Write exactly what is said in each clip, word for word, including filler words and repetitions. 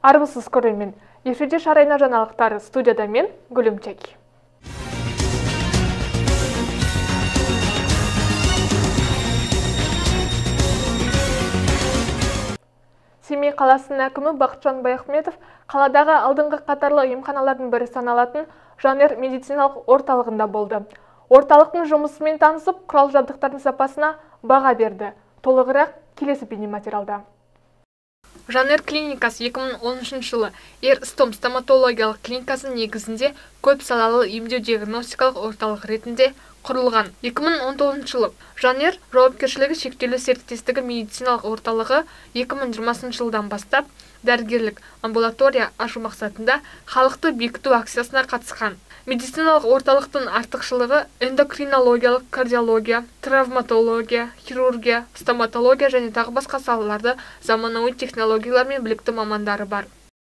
Армысыз көрермен. Эфирде шарайна жаңалықтары, студияда мен Гүлімчек. Семей қаласының әкімі Бақытжан Баяхметов қаладағы алдыңғы қатарлы емханалардың бірі саналатын Жанер медициналық орталығында болды. Орталықтың жұмысымен танысып, құрал-жабдықтардың сапасына баға берді. Толығырақ келесі бейнематериалда. Жанер клиникасы екі мың он үшінші жылы Ер-Стом стоматологиялық клиникасының негізінде көп салалы емдеу-диагностикалық орталық ретінде құрылған. екі мың он тоғызыншы жылы Жанер жауапкершілігі шектеулі серіктестігі медициналық орталығы екі мың жиырмасыншы жылдан бастап дәрігерлік амбулатория ашу мақсатында халықты бекіту акциясына қатысқан. Медициналық орталықтың артықшылығы эндокринологиялық, кардиология, травматология, хирургия, стоматология және тағы басқа салаларды заманауи технологиялармен білікті мамандары бар.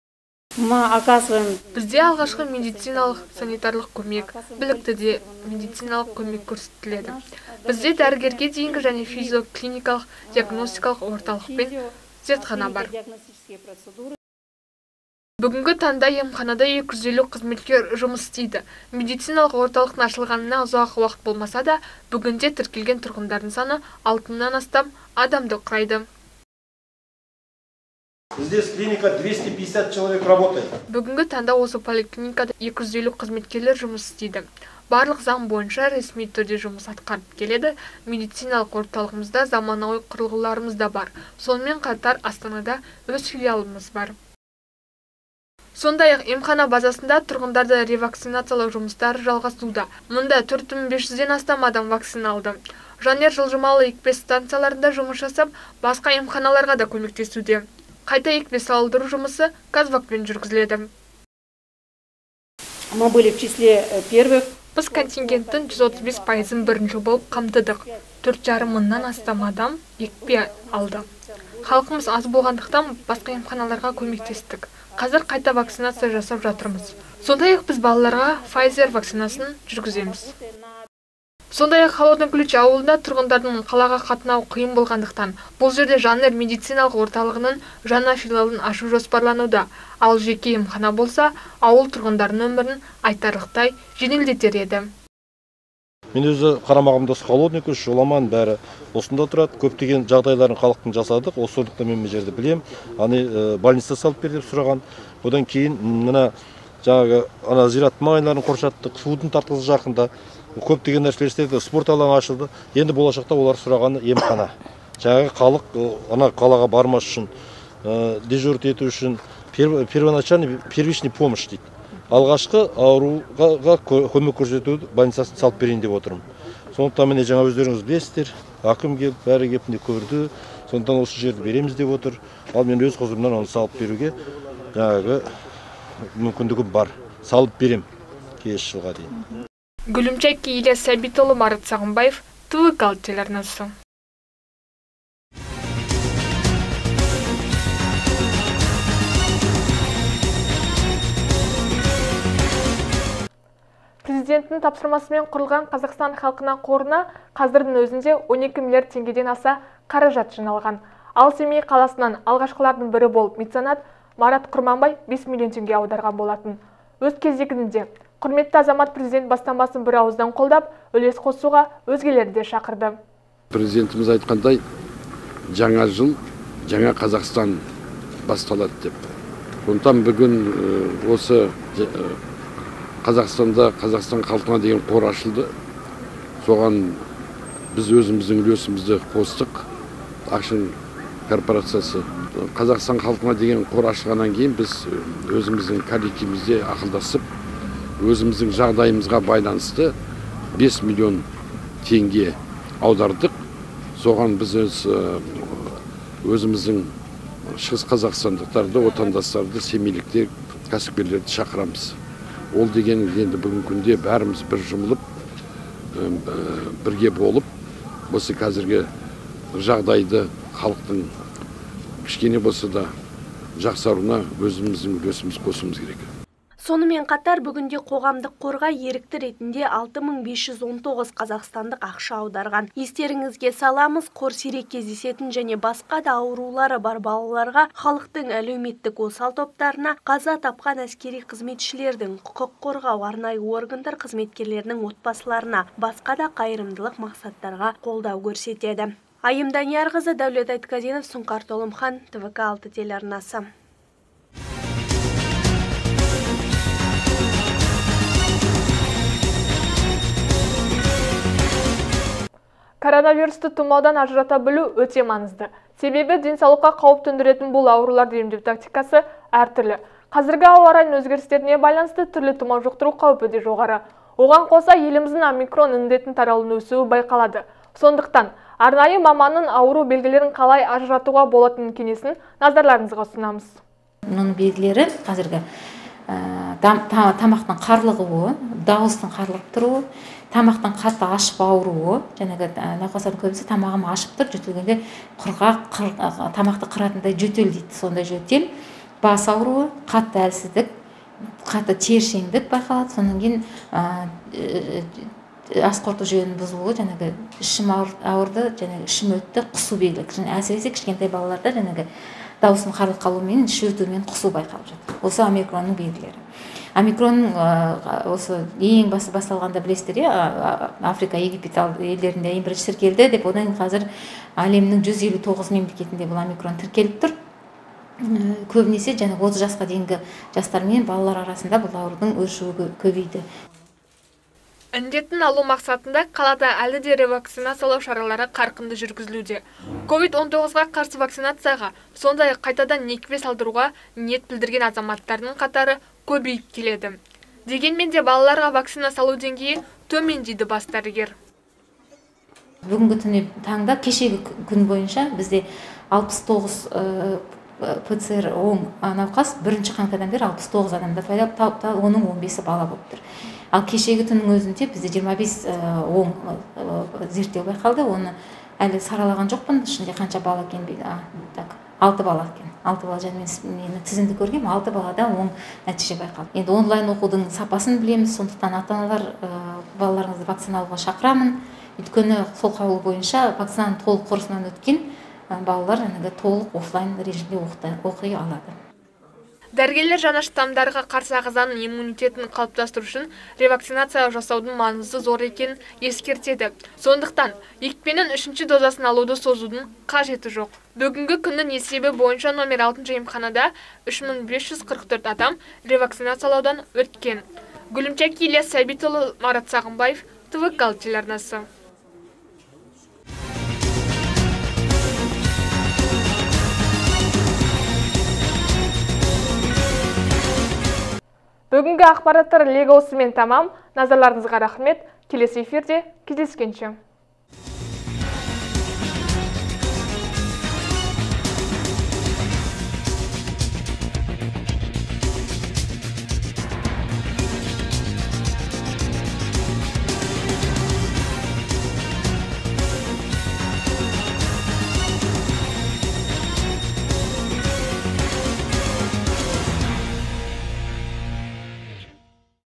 Бізде алғашқы медициналық санитарлық көмек, білікті де медициналық көмек көрсетіледі. Бізде дәрігерге дейінгі және физиоклиникалық диагностикалық орталық пен зертхана бар. Бүгінгі таңда емханада екі жүз елу қызметкер жұмыс істейді. Медициналық орталықтың ашылғанына ұзақ уақыт болмаса да, бүгінде тіркелген тұрғындардың саны алты мыңнан астам адамды құрайды. Здесь клиника двести пятьдесят человек работает. Бүгінгі таңда осы поликлиникада екі жүз елу қызметкерлер жұмыс істейді. Барлық заң бойынша ресми түрде жұмыс атқарып келеді. Медициналық орталығымызда заманауи құрылғыларымыз да бар. Сонымен қатар Астанада өз филиалымыз бар. Сондай-ақ емхана базасында тұрғындарды ревакцинациялау жұмыстары жалғасуда. Мұнда төрт мың бес жүзден астам адам вакциналды. Жанер жылжымалы екпе станцияларында жұмыс жасап, басқа емханаларға да көмектесуде. Қайта екпе салдыру жұмысы Казвакпен жүргізіледі. Мы были в числе первых. Біз контингенттің жүз отыз бес пайызын бірінші болып қамтыдық. төрт жарым мыңнан астам адам екпе алды. Халқымыз аз болғандықтан басқа емханаларға көмектестік. Қазір қайта вакцинация жасап жатырмыз. Сондай-ақ біз балаларға Pfizer вакцинасын жүргіземіз. Сондай-ақ Холодный Ключ ауылында тұрғындардың қалаға қатынау қиын болғандықтан, бұл жерде Жанер медициналық орталығының жаңа филиалын ашу жоспарлануда. Ал жеке емхана болса, ауыл тұрғындарының өмірін айтарлықтай жеңілдетер еді. Мен өзі қарамағымда Холодный Ключ, жоламан бәрі осында тұрады. Көптеген жағдайларын халықтың жасадық. Осы сондықтан мен жерді білем. Аны больница салып бер деп сұраған. Одан кейін мына жаңағы ана зират маңайларын қоршаттық. Судың тартылысы жақында көптеген нәрселер істеді. Спорт алаңы ашылды. Енді болашақта олар сұрағаны емхана. Жаңағы халық ана қалаға бармас үшін, дежурить ету үшін первоначальный первичный помощь дейді. Алғашқы ауруға көмек көрсетуді больницасын салып берейін деп отырмын. Сондықтан міне жаңа өздеріңіз білесіздер, әкім келіп, бәрі келіп не көрді. Сондықтан осы жерді береміз деп отыр. Ал мен өз қызымнан оны салып беруге жаңағы мүмкіндігім бар. Салып берем келесі жылға дейін. Гүлімчек Илья Сәбитұлы, Марат Сағынбаев, ТВ телеарнасы. Президенттің тапсырмасымен құрылған Қазақстан халқына қорына қазірдің өзінде он екі миллиард теңгеден аса қаражат жиналған. Ал Семей қаласынан алғашқылардың бірі болып меценат Марат Құрманбай бес миллион теңге аударған болатын. Өз кезегінде құрметті азамат президент бастамасын бір ауыздан қолдап, үлес қосуға өзгелерді де шақырды. Президентіміз айтқандай, жаңа жыл, жаңа Қазақстан басталады деп. Сондықтан бүгін осы Қазақстанда Қазақстан халқына деген қор ашылды. Соған біз өзіміздің үлесімізді қостық. Ашын корпорациясы. Қазақстан халқына деген қор ашылғаннан кейін біз өзіміздің коллективімізде ақылдасып, өзіміздің жағдайымызға байланысты бес миллион теңге аудардық. Соған біз өзіміздің шығыс қазақстандықтарды, отандастарды, семейліктер, кәсіпкерлерді шақырамыз. Ол деген енді бүгін күнде бәріміз бір жұмылып, бірге болып, осы қазіргі жағдайды халықтың кішкене болса да жақсаруына өзіміздің үлесіміз қосуымыз керек. Сонымен қатар бүгінде қоғамдық қорға ерікті ретінде алты мың бес жүз он тоғыз қазақстандық ақша аударған. Естеріңізге саламыз, қор сирек кездесетін және басқа да аурулары бар балаларға, халықтың әлеуметтік осал топтарына, қаза тапқан әскери қызметшілердің, құқық қорғау арнайы органдар қызметкерлерінің отбасыларына, басқа да қайырымдылық мақсаттарға қолдау көрсетеді. Айым Даниярқызы, Дәулет Айтқазинов, Сұңқар Толымхан, Т В К алты телеарнасы. Коронавирусты тұмаудан ажырата білу өте маңызды. Себебі денсаулыққа қауіп төндіретін бұл ауруларды емдеу тактикасы әртүрлі. Қазіргі ауа райының өзгерістеріне байланысты түрлі тұмау жұқтыру қаупі де жоғары. Оған қоса еліміздің омикрон індетін таралуының өсуі байқалады. Сондықтан арнайы маманның ауру белгілерін қалай ажыратуға болатынын кеңесін назарларыңызға ұсынамыз. Мұның белгілері қазіргі тамақтың қарлығуы, дауыстың қарлығып тұруы, тамақтың қатты ашып ауруы, жаңағы науқастардың көбісі тамағым ашып тұр, жөтелгенде құрғақ, тамақты қыратындай жөтел дейді, сондай жөтел, бас ауруы, қатты әлсіздік, қатты тершеңдік байқалады. Сонан кейін ас қорыту жүйенің бұзылуы, жаңағы ішім ауырды, жаңағы ішім өтті, құсу белгілі. Әсіресе кішкентай балаларда жаңағы дауысының қарлық қалуымен, іш өтумен құсу байқалып жатыр. Осы омикронның белгілері. Омикронның осы ең басы басталғанда білесіздер, Африка, Египет елдерінде ең бірінші тіркелді деп, одан қазір әлемнің жүз елу тоғыз мемлекетінде бұл омикрон тіркеліп тұр. Көбінесе және отыз жасқа дейінгі жастар мен балалар арасында бұл аурудың өршуі көбейді. Індеттің алу мақсатында қалада әлі де ревакцинациялау шаралары қарқынды жүргізілуде. ковид он тоғызға қарсы вакцинацияға, сондай қайтадан екпе салдыруға ниет білдірген азаматтардың қатары көбейіп келеді. Дегенмен де балаларға вакцина салу деңгейі төмен дейді бас дәрігер. Бүгінгі түні таңда кешегі күн бойынша бізде алпыс тоғыз П Ц Р оң науқас бірінші қаңтардан бері алпыс тоғыз адамда пайда тауыпты, оның он бесі бала болып тұр. Ал кешегі түннің өзінде бізде жиырма бес оң зерттеу байқалды, оны әлі саралаған жоқпын, ішінде қанша бала екен, алты бала екен. алты бала, және мен тізімді көргем, алты балада оң нәтиже байқалды. Енді онлайн оқудың сапасын білеміз, сондықтан ата-аналар балаларыңызды вакциналауға шақырамын. Өйткені сол қаулы бойынша вакцинаның толық курсынан өткен балалар толық офлайн режимде оқи алады. Дәрігерлер жаңа штамдарға қарсы ағзаның иммунитетін қалыптастыру үшін ревакцинация жасаудың маңызы зор екенін ескертеді. Сондықтан екпенің үшінші дозасын алуды созудың қажеті жоқ. Бүгінгі күннің есебі бойынша номер алтыншы емханада үш мың бес жүз қырық төрт адам ревакцинациялаудан өткен. Гүлімчак Ильяс Сәбитұлы, Марат Сағынбаев, Т В К телеарнасы. Бүгінгі ақпараттар легі осымен тамам. Назарларыңызға рахмет. Келесі эфирде кездескенше.